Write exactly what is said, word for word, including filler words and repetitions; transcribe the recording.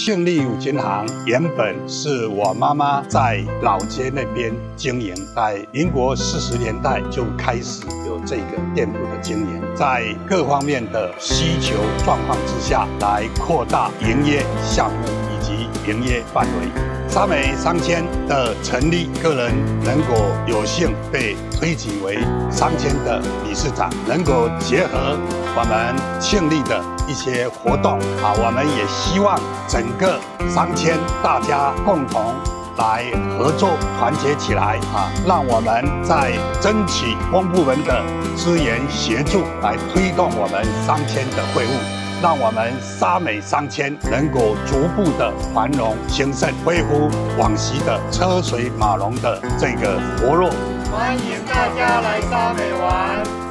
庆利五金行原本是我妈妈在老街那边经营，在民国四十年代就开始有这个店铺的经营，在各方面的需求状况之下，来扩大营业项目以及营业范围。沙美商签的成立，个人能够有幸被推举为商签的理事长，能够结合我们庆利的一些活动啊，我们也希望整个商签大家共同来合作团结起来啊，让我们在争取公部门的资源协助，来推动我们商签的会务，让我们沙美商签能够逐步的繁荣兴盛，恢复往昔的车水马龙的这个活络。 欢迎大家来沙美玩。